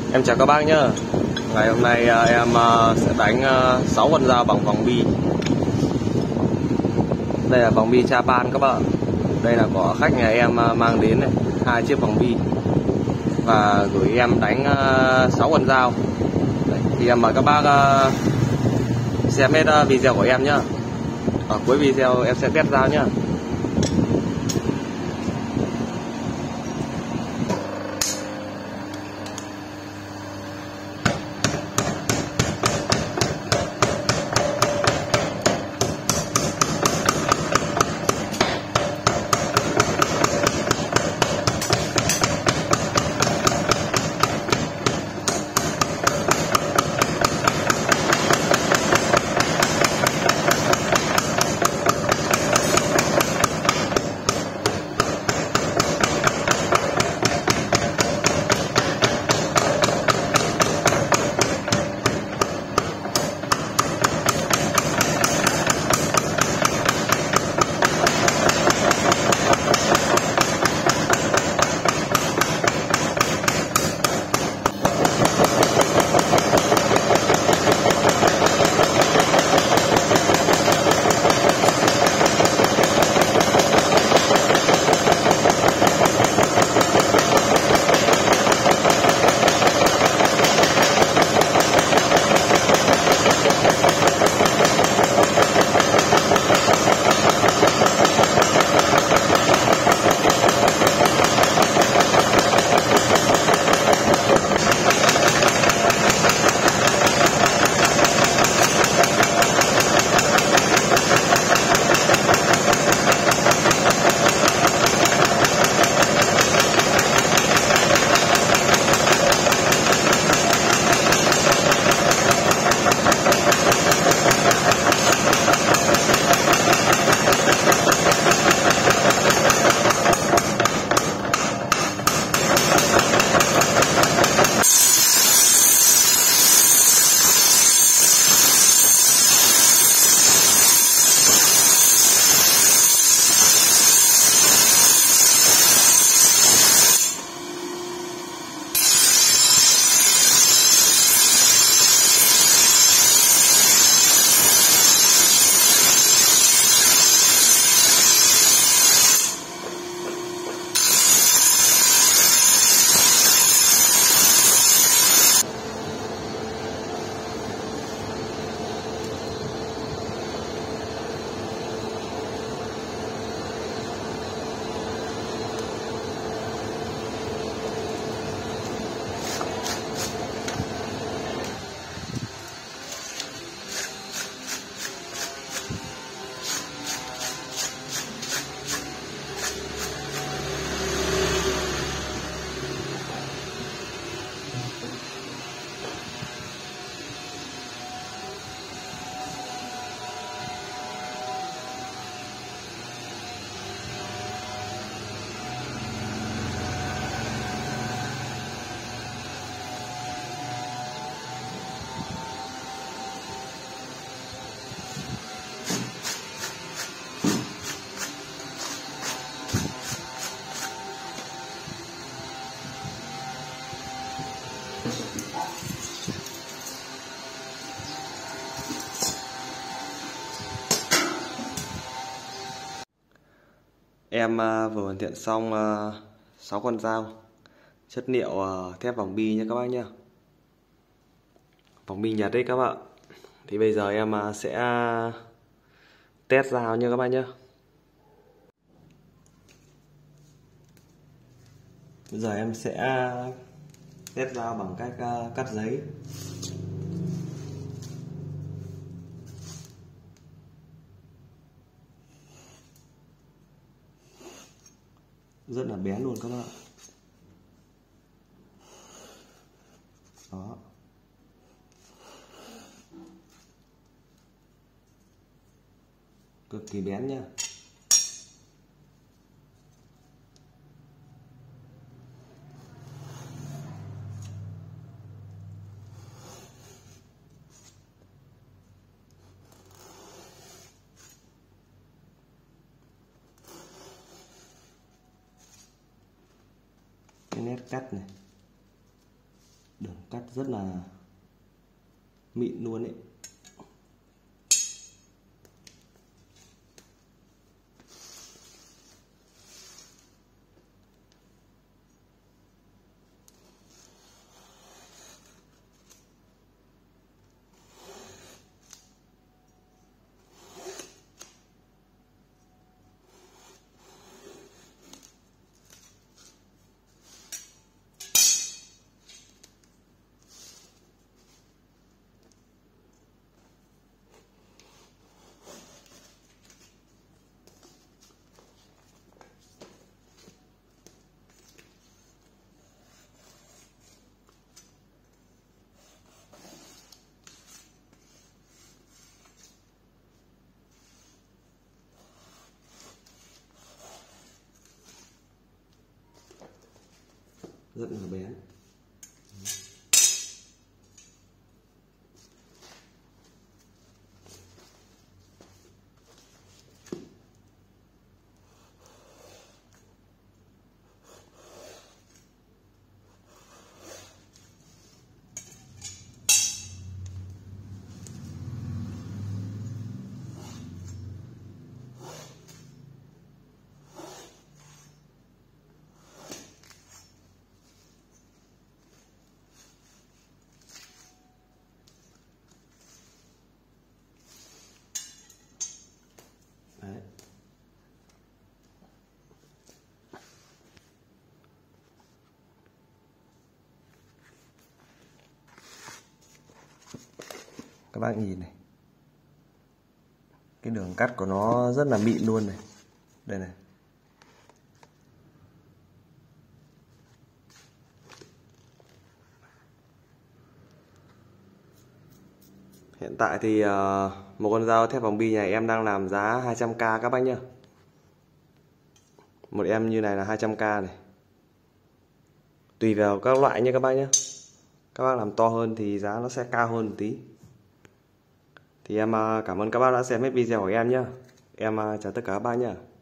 Em chào các bác nhé. Ngày hôm nay em sẽ đánh 6 con dao bằng vòng bi. Đây là vòng bi Japan các bạn. Đây là của khách nhà em mang đến này, 2 chiếc vòng bi và gửi em đánh 6 con dao. Thì em mời các bác xem hết video của em nhé. Ở cuối video em sẽ test dao nhé. Em vừa hoàn thiện xong 6 con dao chất liệu thép vòng bi nha các bác nhé. Vòng bi Nhật đấy các bạn. Thì bây giờ em sẽ test dao nha các bác nhé. Bây giờ em sẽ test dao bằng cách cắt giấy. Rất là bén luôn các bạn. Đó. Cực kỳ bén nha. Cái nét cắt này Đường cắt rất là mịn luôn ấy. Rất là bén. Đấy. Các bác nhìn này, cái đường cắt của nó rất là mịn luôn này. Đây này. Hiện tại thì một con dao thép vòng bi này em đang làm giá 200k các bác nhá. Một em như này là 200k này. Tùy vào các loại nha các bác nhé. Các bác làm to hơn thì giá nó sẽ cao hơn một tí. Thì em cảm ơn các bác đã xem hết video của em nhé. Em chào tất cả các bác nhé.